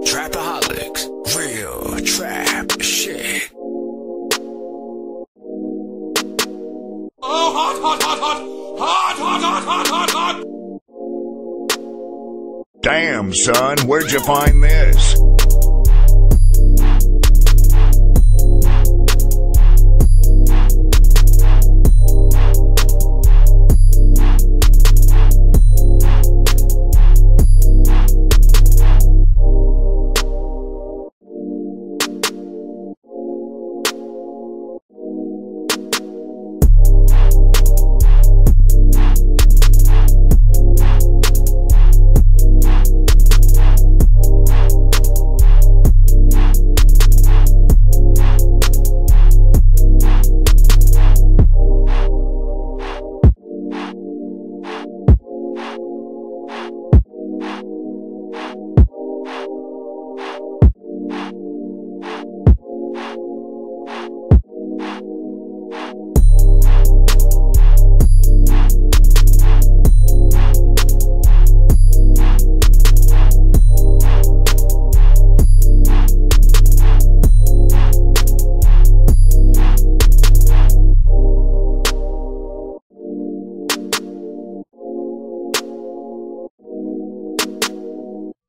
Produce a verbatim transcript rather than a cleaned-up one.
Trapaholics, real trap shit. Oh, hot, hot, hot, hot, hot, hot, hot, hot, hot, hot. Damn, son, where'd you find this?